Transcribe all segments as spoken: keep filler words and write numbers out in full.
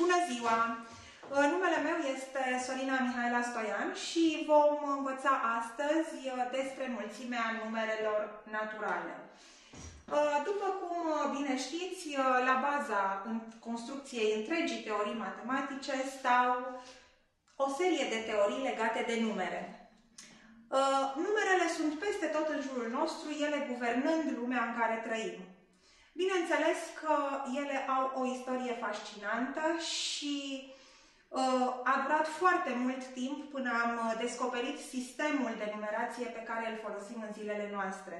Bună ziua! Numele meu este Sorina Mihaela Stoian și vom învăța astăzi despre mulțimea numerelor naturale. După cum bine știți, la baza construcției întregii teorii matematice stau o serie de teorii legate de numere. Numerele sunt peste tot în jurul nostru, ele guvernând lumea în care trăim. Bineînțeles că ele au o istorie fascinantă și uh, a durat foarte mult timp până am descoperit sistemul de numerație pe care îl folosim în zilele noastre.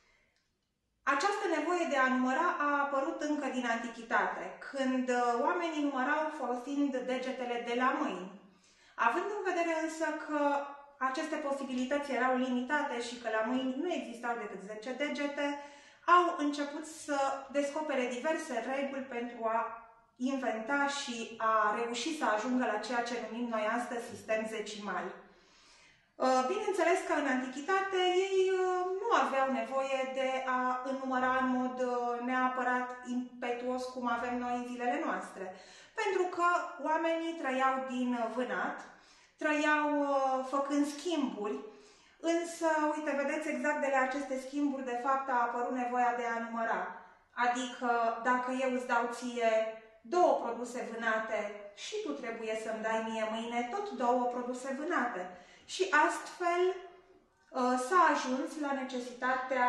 Această nevoie de a număra a apărut încă din antichitate, când oamenii numărau folosind degetele de la mâini. Având în vedere însă că aceste posibilități erau limitate și că la mâini nu existau decât zece degete, au început să descopere diverse reguli pentru a inventa și a reuși să ajungă la ceea ce numim noi astăzi sistem zecimal. Bineînțeles că în antichitate ei nu aveau nevoie de a înnumăra în mod neapărat impetuos cum avem noi în zilele noastre, pentru că oamenii trăiau din vânat, trăiau făcând schimburi. Însă, uite, vedeți, exact de la aceste schimburi, de fapt, a apărut nevoia de a număra. Adică, dacă eu îți dau ție două produse vânate și tu trebuie să-mi dai mie mâine tot două produse vânate. Și astfel s-a ajuns la necesitatea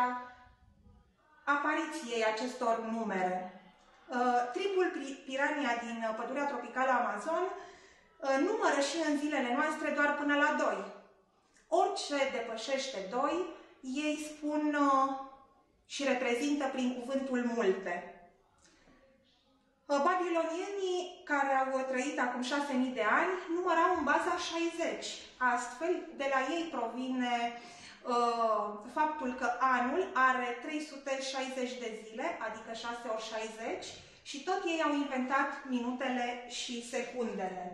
apariției acestor numere. Tribul Pirania din pădurea tropicală Amazon numără și în zilele noastre doar până la doi. Orice depășește doi, ei spun uh, și reprezintă prin cuvântul multe. Uh, babilonienii, care au trăit acum șase mii de ani, numărau în baza șaizeci. Astfel, de la ei provine uh, faptul că anul are trei sute șaizeci de zile, adică șase ori șaizeci, și tot ei au inventat minutele și secundele.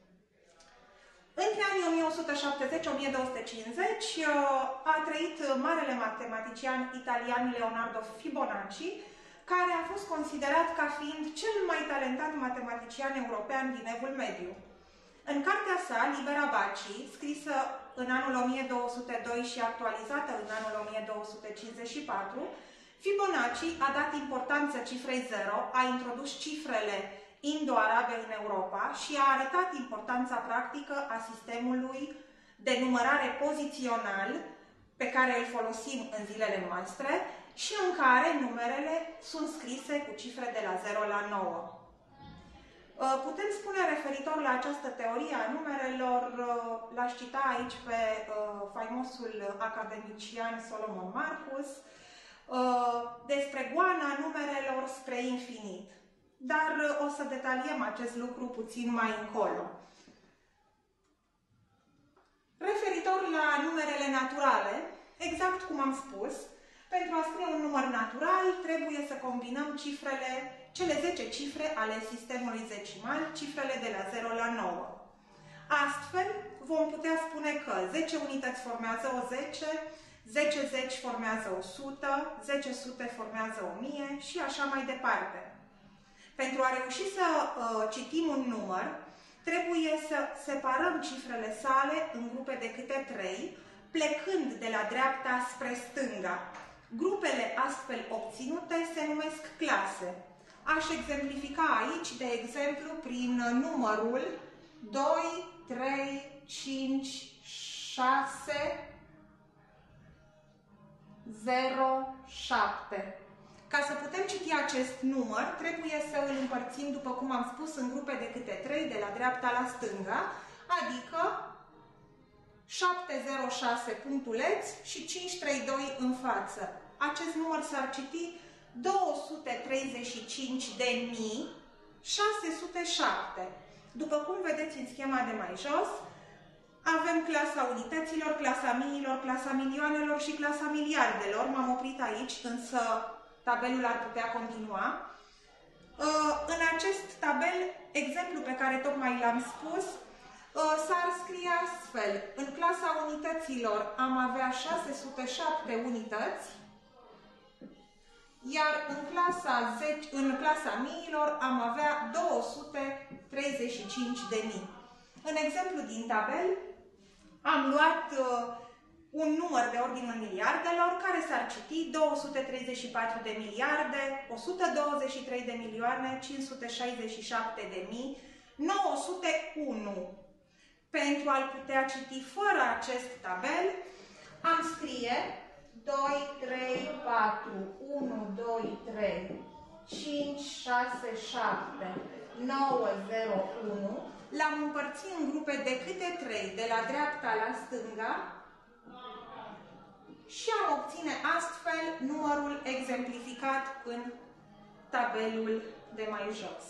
Între anii o mie o sută șaptezeci - o mie două sute cincizeci a trăit marele matematician italian Leonardo Fibonacci, care a fost considerat ca fiind cel mai talentat matematician european din Evul Mediu. În cartea sa, Libera Baci, scrisă în anul o mie două sute doi și actualizată în anul o mie două sute cincizeci și patru, Fibonacci a dat importanță cifrei zero, a introdus cifrele indo-arabe în Europa și a arătat importanța practică a sistemului de numărare pozițional pe care îl folosim în zilele noastre și în care numerele sunt scrise cu cifre de la zero la nouă. Putem spune referitor la această teorie a numerelor, l-aș cita aici pe faimosul academician Solomon Marcus, despre goana numerelor spre infinit. Dar o să detaliem acest lucru puțin mai încolo. Referitor la numerele naturale, exact cum am spus, pentru a scrie un număr natural trebuie să combinăm cifrele, cele zece cifre ale sistemului zecimal, cifrele de la zero la nouă. Astfel, vom putea spune că zece unități formează o zece, zece zeci formează o sută, zece sute formează o mie și așa mai departe. Pentru a reuși să uh, citim un număr, trebuie să separăm cifrele sale în grupe de câte trei, plecând de la dreapta spre stânga. Grupele astfel obținute se numesc clase. Aș exemplifica aici, de exemplu, prin numărul doi, trei, cinci, șase, zero, șapte. Ca să putem citi acest număr, trebuie să îl împărțim, după cum am spus, în grupe de câte trei, de la dreapta la stânga, adică șapte zero șase punctuleț și cinci trei doi în față. Acest număr s-ar citi două sute treizeci și cinci de mii șase sute șapte. După cum vedeți în schema de mai jos, avem clasa unităților, clasa miilor, clasa milioanelor și clasa miliardelor. M-am oprit aici, însă tabelul ar putea continua. În acest tabel, exemplu pe care tocmai l-am spus, s-ar scrie astfel. În clasa unităților am avea șase sute șapte unități, iar în clasa, zece, în clasa miilor am avea două sute treizeci treizeci și cinci de mii. În exemplu din tabel am luat uh, un număr de ordinul miliardelor care s-ar citi două sute treizeci și patru de miliarde, o sută douăzeci și trei de milioane, cinci sute șaizeci și șapte de mii, nouă sute unu. Pentru a-l putea citi fără acest tabel, am scrie doi, trei, patru, unu, doi, trei, cinci, șase, șapte, nouă, zero, unu. L-am împărțit în grupe de câte trei, de la dreapta la stânga, și am obține astfel numărul exemplificat în tabelul de mai jos.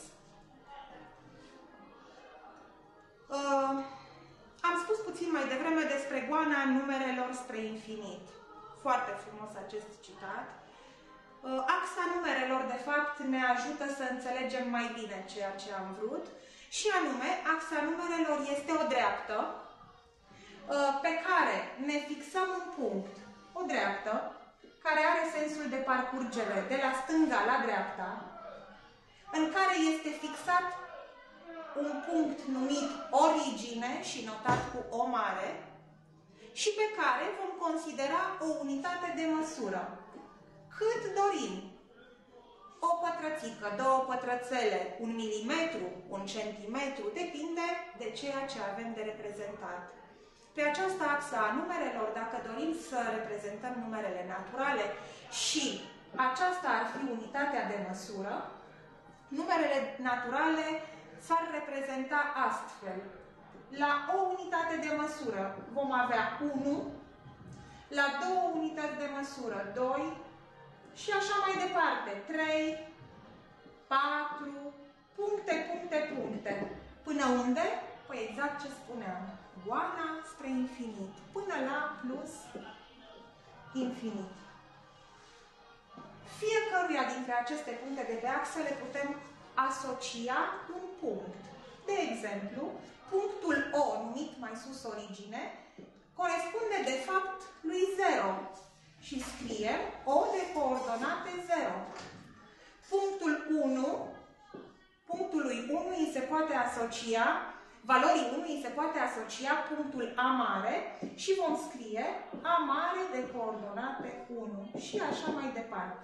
Uh, am spus puțin mai devreme despre goana numerelor spre infinit. Foarte frumos acest citat. Uh, axa numerelor, de fapt, ne ajută să înțelegem mai bine ceea ce am vrut. Și anume, axa numerelor este o dreaptă uh, pe care ne fixăm un punct. O dreaptă care are sensul de parcurgere de la stânga la dreapta, în care este fixat un punct numit origine și notat cu O mare și pe care vom considera o unitate de măsură. Cât dorim? O pătrățică, două pătrățele, un milimetru, un centimetru, depinde de ceea ce avem de reprezentat. Pe această axă a numerelor, dacă dorim să reprezentăm numerele naturale și aceasta ar fi unitatea de măsură, numerele naturale s-ar reprezenta astfel. La o unitate de măsură vom avea unu, la două unități de măsură doi și așa mai departe, trei, patru, puncte, puncte, puncte. Până unde? Păi exact ce spuneam. Goana spre infinit, până la plus infinit. Fiecăruia dintre aceste puncte de pe axă le putem asocia un punct. De exemplu, punctul O, numit mai sus origine, corespunde de fapt lui zero și scriem O de coordonate zero. Punctul unu, punctului unu îi se poate asocia Valorii unu îi se poate asocia punctul A mare și vom scrie A mare de coordonate unu și așa mai departe.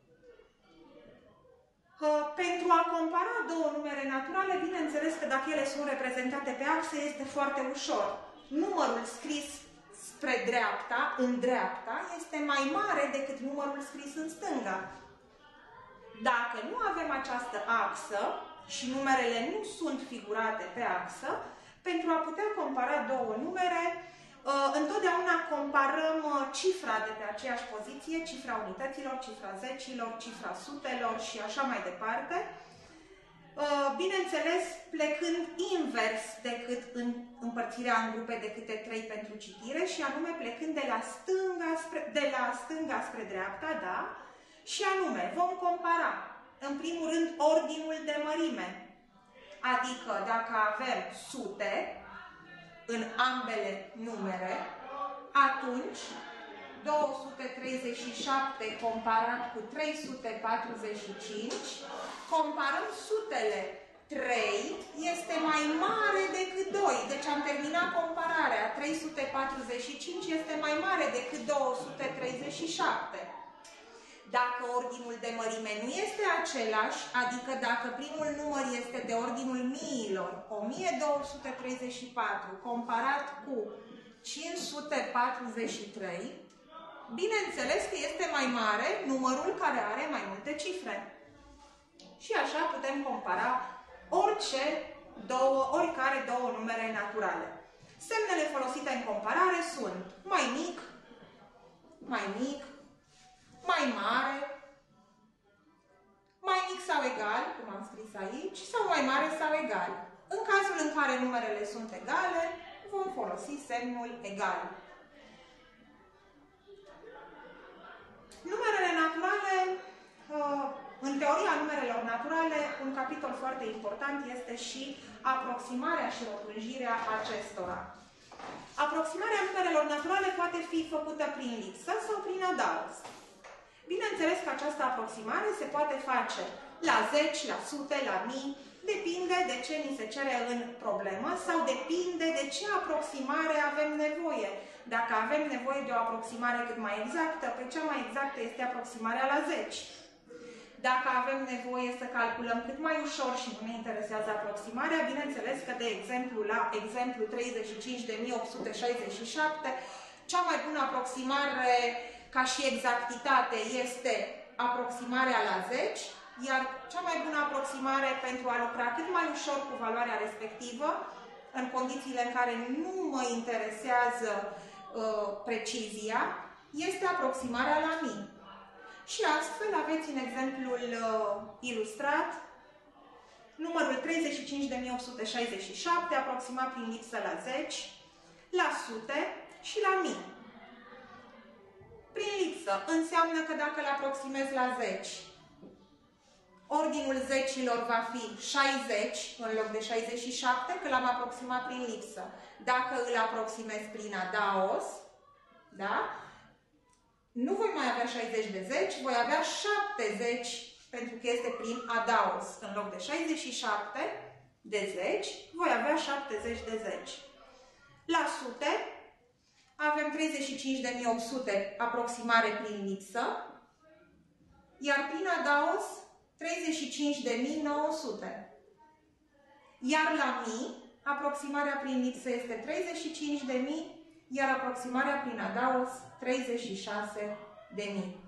Pentru a compara două numere naturale, bineînțeles că dacă ele sunt reprezentate pe axă, este foarte ușor. Numărul scris spre dreapta, în dreapta, este mai mare decât numărul scris în stânga. Dacă nu avem această axă, și numerele nu sunt figurate pe axă, pentru a putea compara două numere, întotdeauna comparăm cifra de pe aceeași poziție, cifra unităților, cifra zecilor, cifra sutelor și așa mai departe. Bineînțeles, plecând invers decât în împărțirea în grupe de câte trei pentru citire, și anume plecând de la stânga spre, de la stânga spre dreapta, da? Și anume, vom compara în primul rând ordinul de mărime. Adică dacă avem sute în ambele numere, atunci două sute treizeci și șapte comparat cu trei sute patruzeci și cinci, comparăm sutele. trei este mai mare decât doi. Deci am terminat compararea. trei sute patruzeci și cinci este mai mare decât două sute treizeci și șapte. Dacă ordinul de mărime nu este același, adică dacă primul număr este de ordinul miilor, o mie două sute treizeci și patru, comparat cu cinci sute patruzeci și trei, bineînțeles că este mai mare numărul care are mai multe cifre. Și așa putem compara orice două, oricare două numere naturale. Semnele folosite în comparare sunt mai mic, mai mic, mai mare, mai mic sau egal, cum am scris aici, sau mai mare sau egal. În cazul în care numerele sunt egale, vom folosi semnul egal. Numerele naturale, în teoria numerelor naturale, un capitol foarte important este și aproximarea și rotunjirea acestora. Aproximarea numerelor naturale poate fi făcută prin lipsă sau prin adaos. Bineînțeles că această aproximare se poate face la zeci, la sute, la mii, Depinde de ce ni se cere în problemă sau depinde de ce aproximare avem nevoie. Dacă avem nevoie de o aproximare cât mai exactă, pe cea mai exactă este aproximarea la zeci. Dacă avem nevoie să calculăm cât mai ușor și nu ne interesează aproximarea, bineînțeles că, de exemplu, la exemplu treizeci și cinci de mii opt sute șaizeci și șapte, cea mai bună aproximare ca și exactitate este aproximarea la zeci, iar cea mai bună aproximare pentru a lucra cât mai ușor cu valoarea respectivă, în condițiile în care nu mă interesează uh, precizia, este aproximarea la mii. Și astfel aveți în exemplul uh, ilustrat numărul treizeci și cinci de mii opt sute șaizeci și șapte aproximat prin lipsă la zeci, la sute și la mii. Prin lipsă înseamnă că dacă îl aproximez la zeci, ordinul zecilor va fi șaizeci în loc de șaizeci și șapte, că l-am aproximat prin lipsă. Dacă îl aproximez prin adaos, da? Nu voi mai avea șaizeci de zeci, voi avea șaptezeci, pentru că este prin adaos. În loc de șaizeci și șapte de zeci, voi avea șaptezeci de zeci. La sute, avem treizeci și cinci de mii opt sute, aproximare prin lipsă, iar prin adaos, treizeci și cinci de mii nouă sute. Iar la mii, aproximarea prin lipsă este treizeci și cinci de mii, iar aproximarea prin adaos treizeci și șase de mii.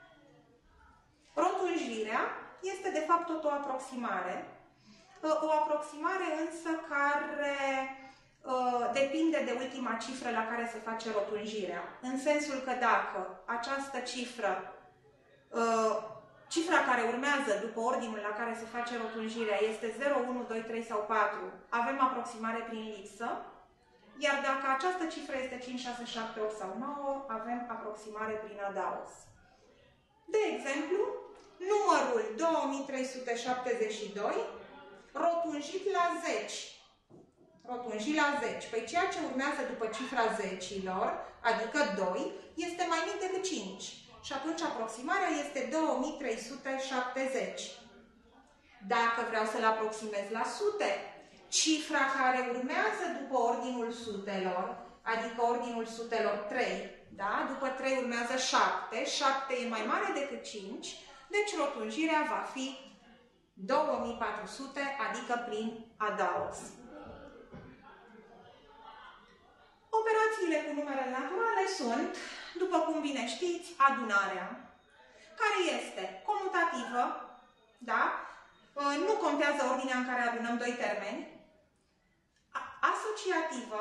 Rotunjirea este de fapt tot o aproximare, o aproximare însă care uh, depinde de ultima cifră la care se face rotunjirea. În sensul că dacă această cifră, uh, cifra care urmează după ordinul la care se face rotunjirea este zero, unu, doi, trei sau patru, avem aproximare prin lipsă. Iar dacă această cifră este cinci, șase, șapte, opt sau nouă, avem aproximare prin adaos. De exemplu, numărul două mii trei sute șaptezeci și doi rotunjit la zeci. Rotunjit la zeci. Păi ceea ce urmează după cifra zecilor, adică doi, este mai mic decât cinci. Și atunci aproximarea este două mii trei sute șaptezeci. Dacă vreau să-l aproximez la sute, cifra care urmează după ordinul sutelor, adică ordinul sutelor trei, da? După trei urmează șapte, șapte e mai mare decât cinci, deci rotunjirea va fi două mii patru sute, adică prin adaos. Operațiile cu numerele naturale sunt, după cum bine știți, adunarea, care este comutativă, da? Nu contează ordinea în care adunăm doi termeni, asociativă,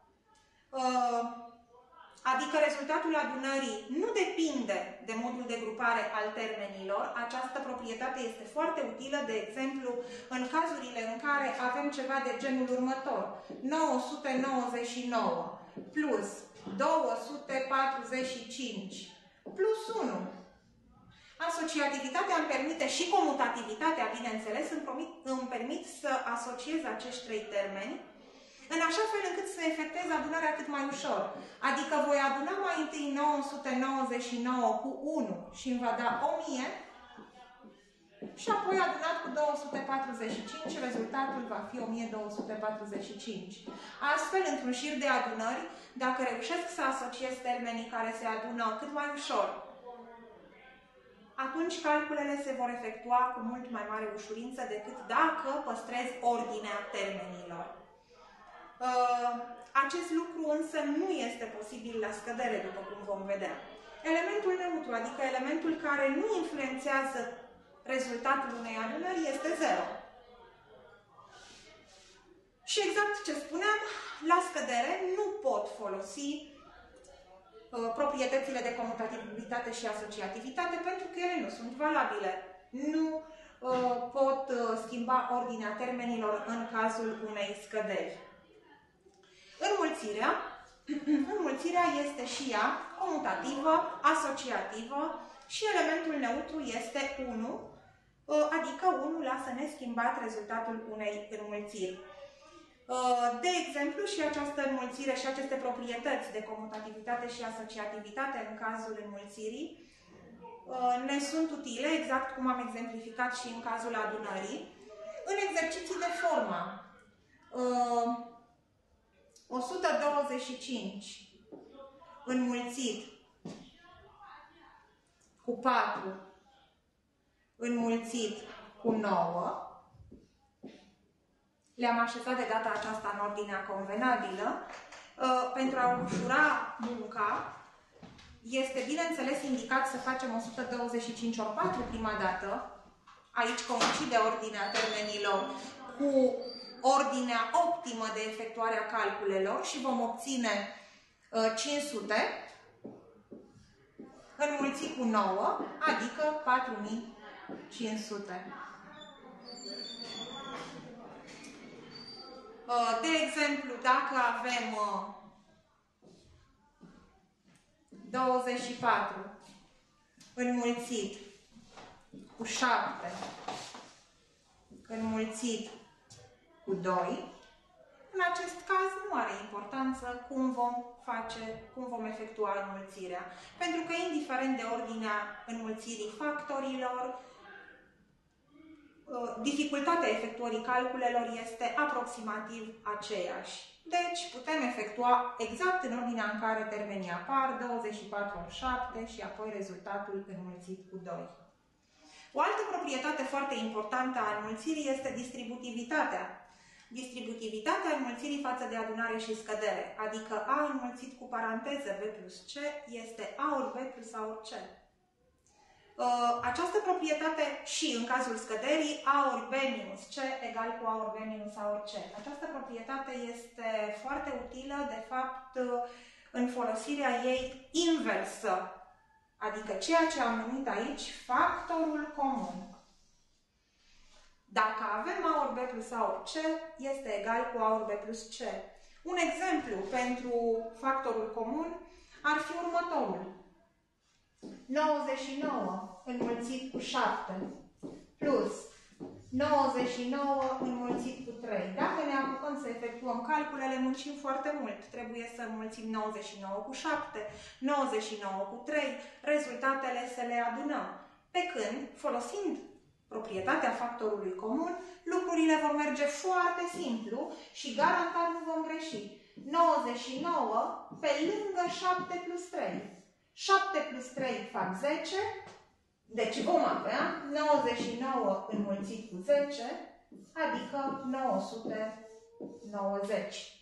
adică rezultatul adunării nu depinde de modul de grupare al termenilor. Această proprietate este foarte utilă, de exemplu, în cazurile în care avem ceva de genul următor. nouă sute nouăzeci și nouă plus două sute patruzeci și cinci plus unu. Asociativitatea îmi permite și comutativitatea, bineînțeles, îmi permit, îmi permit să asociez acești trei termeni în așa fel încât să efectuez adunarea cât mai ușor. Adică voi aduna mai întâi nouă sute nouăzeci și nouă cu unu și îmi va da o mie și apoi adunat cu două sute patruzeci și cinci, rezultatul va fi o mie două sute patruzeci și cinci. Astfel, într-un șir de adunări, dacă reușesc să asociez termenii care se adună cât mai ușor, atunci calculele se vor efectua cu mult mai mare ușurință decât dacă păstrez ordinea termenilor. Acest lucru însă nu este posibil la scădere, după cum vom vedea. Elementul neutru, adică elementul care nu influențează rezultatul unei adunări, este zero. Și exact ce spuneam, la scădere nu pot folosi uh, proprietățile de comutativitate și asociativitate pentru că ele nu sunt valabile. Nu uh, pot uh, schimba ordinea termenilor în cazul unei scăderi. Înmulțirea. Înmulțirea este și ea comutativă, asociativă și elementul neutru este unu, adică unu lasă neschimbat rezultatul unei înmulțiri. De exemplu, și această înmulțire și aceste proprietăți de comutativitate și asociativitate în cazul înmulțirii ne sunt utile, exact cum am exemplificat și în cazul adunării. în exerciții de formă. Uh, o sută douăzeci și cinci înmulțit cu patru înmulțit cu nouă. Le-am așezat de data aceasta în ordinea convenabilă. Uh, pentru a ușura munca, este bineînțeles indicat să facem o sută douăzeci și cinci ori patru prima dată. Aici coincide ordinea termenilor cu ordinea optimă de efectuare a calculelor și vom obține uh, cinci sute înmulțit cu nouă, adică patru mii cinci sute. Uh, de exemplu, dacă avem uh, douăzeci și patru înmulțit cu șapte înmulțit cu doi, în acest caz nu are importanță cum vom face, cum vom efectua înmulțirea. Pentru că, indiferent de ordinea înmulțirii factorilor, dificultatea efectuării calculelor este aproximativ aceeași. Deci, putem efectua exact în ordinea în care termenii apar, douăzeci și patru ori șapte și apoi rezultatul înmulțit cu doi. O altă proprietate foarte importantă a înmulțirii este distributivitatea. Distributivitatea înmulțirii față de adunare și scădere, adică A înmulțit cu paranteză B plus C este A ori B plus A ori C. Această proprietate și în cazul scăderii A ori B minus C egal cu A ori B minus A ori C. Această proprietate este foarte utilă, de fapt, în folosirea ei inversă, adică ceea ce am numit aici factorul comun. Dacă avem A ori B plus A ori C, este egal cu A ori B plus C. Un exemplu pentru factorul comun ar fi următorul. nouăzeci și nouă înmulțit cu șapte plus nouăzeci și nouă înmulțit cu trei. Dacă ne apucăm să efectuăm calculele, muncim foarte mult. Trebuie să înmulțim nouăzeci și nouă cu șapte, nouăzeci și nouă cu trei, rezultatele să le adunăm. Pe când, folosind proprietatea factorului comun, lucrurile vor merge foarte simplu și garantat nu vom greși. nouăzeci și nouă pe lângă șapte plus trei. șapte plus trei fac zece, deci vom avea nouăzeci și nouă înmulțit cu zece, adică nouă sute nouăzeci.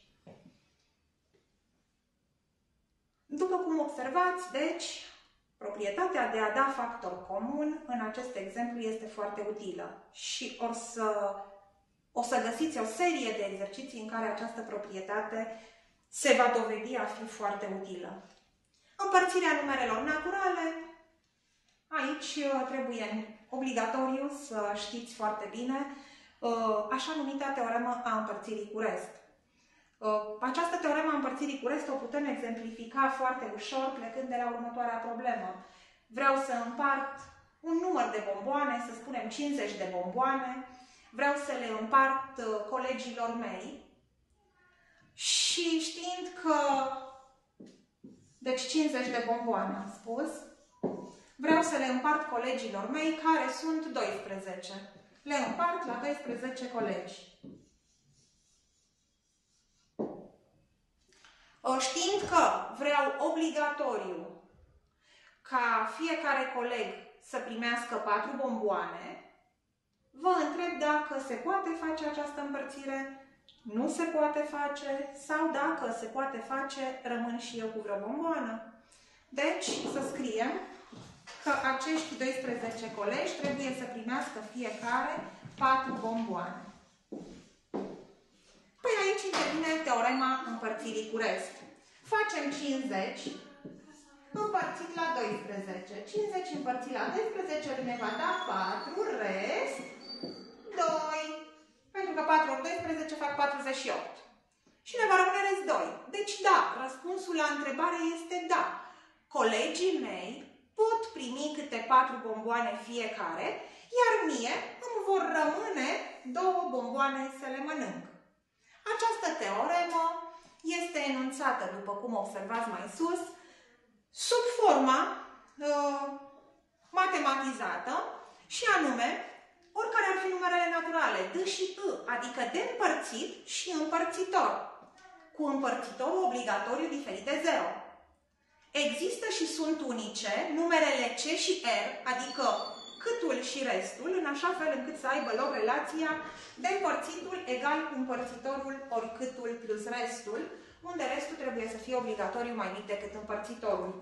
După cum observați, deci, proprietatea de a da factor comun în acest exemplu este foarte utilă și or să, o să găsiți o serie de exerciții în care această proprietate se va dovedi a fi foarte utilă. Împărțirea numerelor naturale. Aici trebuie obligatoriu să știți foarte bine așa numita teoremă a împărțirii cu rest. Această teoremă a împărțirii cu rest o putem exemplifica foarte ușor plecând de la următoarea problemă. Vreau să împart un număr de bomboane, să spunem cincizeci de bomboane, vreau să le împart colegilor mei și știind că deci cincizeci de bomboane am spus, vreau să le împart colegilor mei care sunt doisprezece. Le împart la doisprezece colegi. Știind că vreau obligatoriu ca fiecare coleg să primească patru bomboane, vă întreb dacă se poate face această împărțire, nu se poate face sau dacă se poate face, rămân și eu cu vreo bomboană. Deci, să scriem că acești doisprezece colegi trebuie să primească fiecare patru bomboane. Păi aici intervine teorema împărțirii cu rest. Facem cincizeci împărțit la doisprezece. cincizeci împărțit la doisprezece ne va da patru, rest doi. Pentru că patru ori doisprezece fac patruzeci și opt. Și ne va rămâne rest doi. Deci da, răspunsul la întrebare este da. Colegii mei pot primi câte patru bomboane fiecare, iar mie îmi vor rămâne două bomboane să le mănânc. Această teoremă este enunțată, după cum observați mai sus, sub forma uh, matematizată și anume oricare ar fi numerele naturale, D și I, adică de împărțit și împărțitor, cu împărțitorul obligatoriu diferit de zero. Există și sunt unice numerele C și R, adică câtul și restul, în așa fel încât să aibă loc relația de împărțitul egal cu împărțitorul ori câtul plus restul, unde restul trebuie să fie obligatoriu mai mic decât împărțitorul.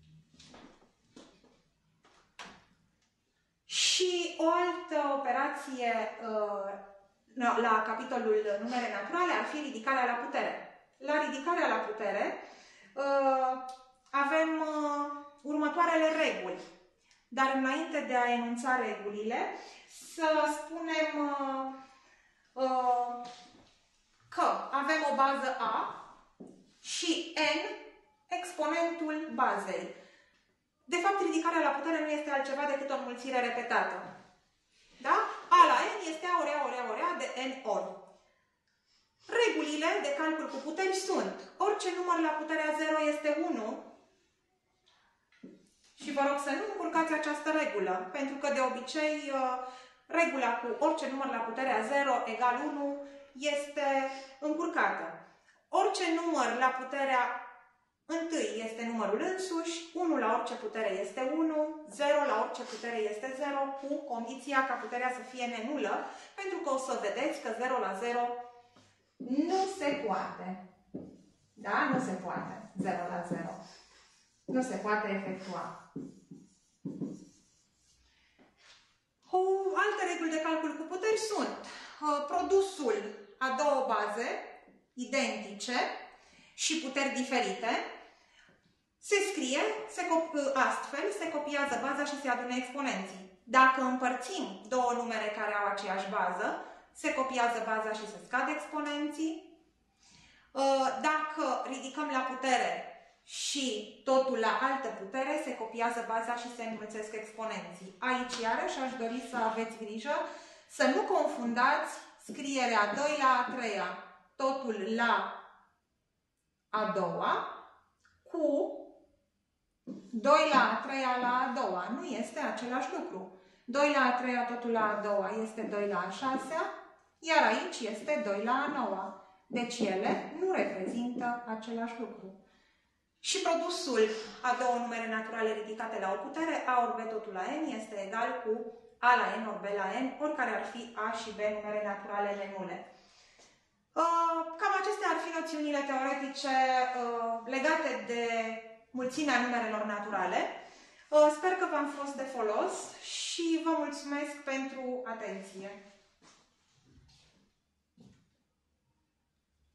Și o altă operație uh, la capitolul numere naturale ar fi ridicarea la putere. La ridicarea la putere uh, avem uh, următoarele reguli. Dar înainte de a enunța regulile, să spunem uh, uh, că avem o bază A și N exponentul bazei. De fapt, ridicarea la putere nu este altceva decât o înmulțire repetată. Da? A la N este A ori A ori A ori A de N ori. Regulile de calcul cu puteri sunt: orice număr la puterea zero este unu. Și vă rog să nu încurcați această regulă, pentru că de obicei regula cu orice număr la puterea zero egal unu este încurcată. Orice număr la puterea întâi este numărul însuși, unu la orice putere este unu, zero la orice putere este zero, cu condiția ca puterea să fie nenulă, pentru că o să vedeți că zero la zero nu se poate. Da? Nu se poate. zero la zero. Nu se poate efectua. O alte reguli de calcul cu puteri sunt uh, produsul a două baze identice și puteri diferite. Se scrie se astfel, se copiază baza și se adună exponenții. Dacă împărțim două numere care au aceeași bază, se copiază baza și se scad exponenții. Uh, dacă ridicăm la putere și totul la altă putere, se copiază baza și se înmulțesc exponenții. Aici, iarăși, aș dori să aveți grijă să nu confundați scrierea doi la a treia, totul la a doua, cu doi la a treia la a doua. Nu este același lucru. doi la a treia, totul la a doua, este doi la a șasea, iar aici este doi la a noua. Deci ele nu reprezintă același lucru. Și produsul a două numere naturale ridicate la o putere, A ori B totul la N, este egal cu A la N ori B la N, oricare ar fi A și B numere naturale nenule. Cam acestea ar fi noțiunile teoretice legate de mulțimea numerelor naturale. Sper că v-am fost de folos și vă mulțumesc pentru atenție.